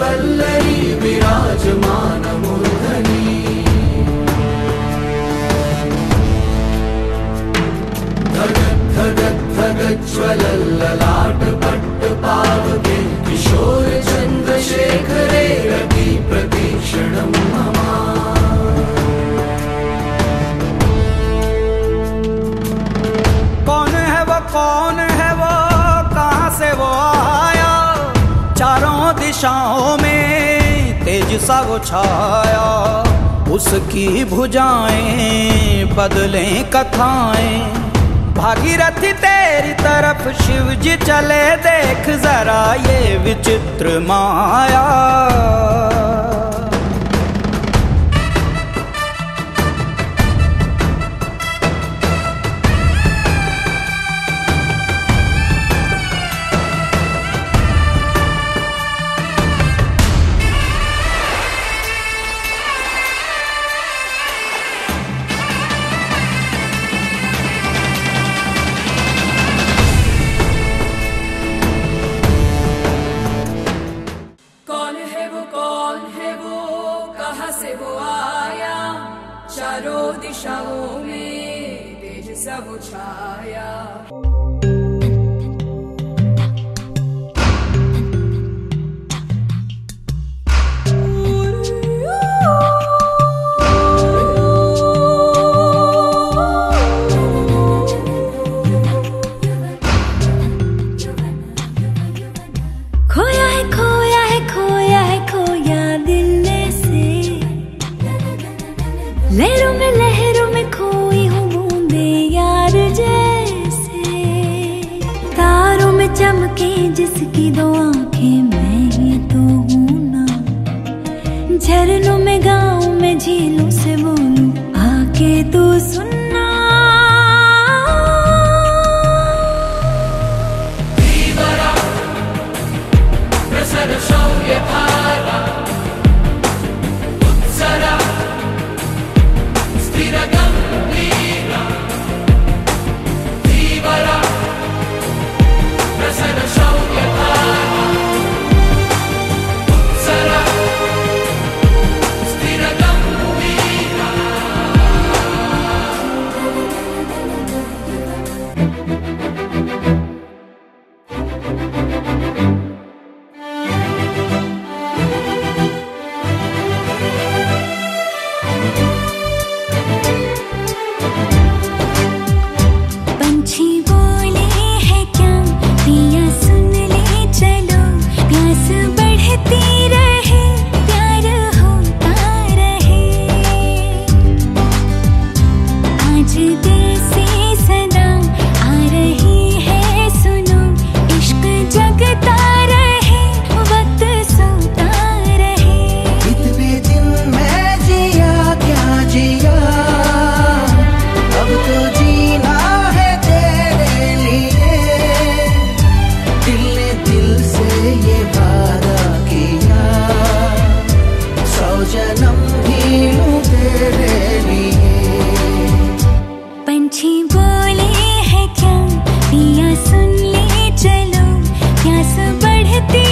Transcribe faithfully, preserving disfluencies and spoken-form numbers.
वल्लरी विराजमान मूर्धनि। धगत् धगत् धगत् ज्वलल्ललाट पट्ट पावके किशोर चन्द्रशेखरे रति प्रतीक्षणं मम। कौन है वो, कौन है वो, कहाँ से वो आया? चारों दिशाओं में तेज सा वो छाया। उसकी भुजाएं बदलें कथाएं, भागीरथी तेरी तरफ शिव जी चले, देख जरा ये विचित्र माया। चारों दिशाओं में तेज सा वो छाया। खोया है खोया है खोया है खोया दिल से, लहरों में लहरों में खोई हूँ बूंदे यार जैसे। तारों में चमके जिसकी दो आंखें मैं ही तो हूँ ना। झरनों में गाँव में झीलों से बोलूं आके तू सुनना। बोले है क्या पिया सुन ले चलो, प्यास बढ़ती